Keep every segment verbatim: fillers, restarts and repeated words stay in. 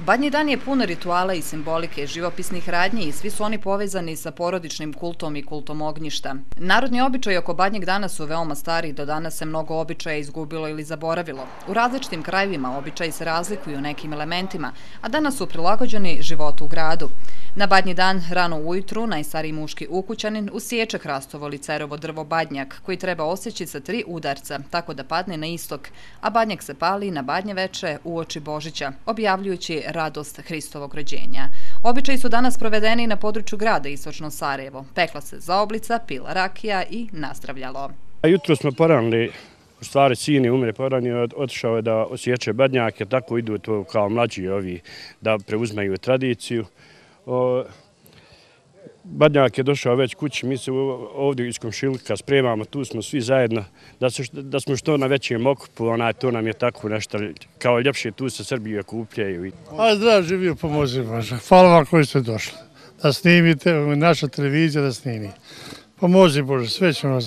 Badnji dan je pun rituala i simbolike, živopisnih radnji i svi su oni povezani sa porodičnim kultom i kultom ognjišta. Narodni običaji oko Badnjeg dana su veoma stari, do danas se mnogo običaja izgubilo ili zaboravilo. U različitim krajevima običaji se razlikuju nekim elementima, a danas su prilagođeni životu u gradu. Na Badnji dan, rano ujutru, najstariji muški ukućanin usiječe hrastovo licerovo drvo badnjak, koji treba osjeći sa tri udarca, tako da padne na istok, a badnjak se pali na Badnje veče uoči Božića, objavljujući radost Hristovog rođenja. Običaji su danas provedeni na području grada Istočno Sarajevo. Pekla se zaoblica, pila rakija i nazdravljalo. Jutro smo poranili, u stvari sin je umre poranio, otišao je da osjeće badnjak, jer tako idu to kao mlađi ovi da preuzmeju tradiciju. O, badnjak je došao već kući, mi se ovdje iz komšilika spremamo, tu smo svi zajedno, da, se, da smo što na većem okupu, onaj, to nam je tako nešto, kao ljepše, tu se Srbije kupljaju. A zdrav živio, pomozi Bože. Hvala vam koji ste došli, da snimite, naša televizija da snimi. Pomozi Bože, sve ćemo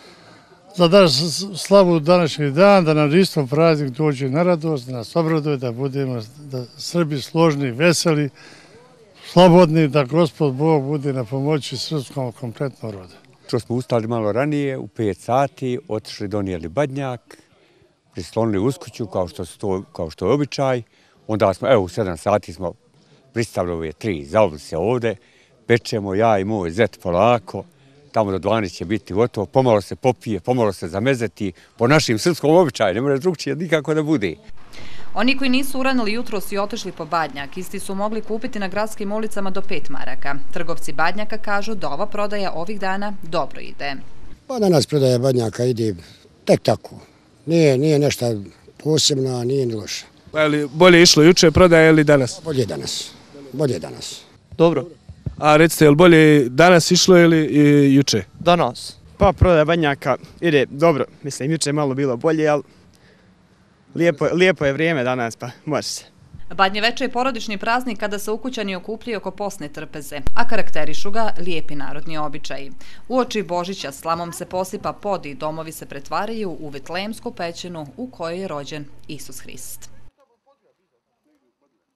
za danas slavu današnji dan, da nam isto praznik dođe na radost, da nas obraduje, da budemo da Srbi složni, veseli, slobodni, da Gospod Bog bude na pomoći srpskom kompletnom rodu. Što smo ustali malo ranije, u pet sati, otišli, donijeli badnjak, prislonili uskuću kao što, to, kao što je običaj. Onda smo, evo u sedam sati smo pristavili ove tri zaoblice ovde, pečemo ja i moj zet polako, tamo do dvanaest će biti gotovo, pomalo se popije, pomalo se zamezeti, po našim srpskom običaju, ne može drugčije nikako da bude. Oni koji nisu uranili jutros i otišli po badnjak, isti su mogli kupiti na gradskim ulicama do pet maraka. Trgovci badnjaka kažu da ova prodaja ovih dana dobro ide. Pa danas prodaja badnjaka ide tek tako. Nije, nije nešto posebno, nije ni loše. Pa je li bolje išlo juče prodaja ili danas? Bolje danas. Bolje danas. Dobro. A recite, je li bolje danas išlo ili i, juče? Danas. Pa prodaja badnjaka ide dobro. Mislim, juče je malo bilo bolje, ali Lijepo, lijepo je vrijeme danas, pa može se. Badnje veče je porodični praznik kada se ukućani okupljaju oko posne trpeze, a karakterišu ga lijepi narodni običaji. Uoči Božića slamom se posipa pod i domovi se pretvaraju u Vitlejemsku pećinu u kojoj je rođen Isus Hrist.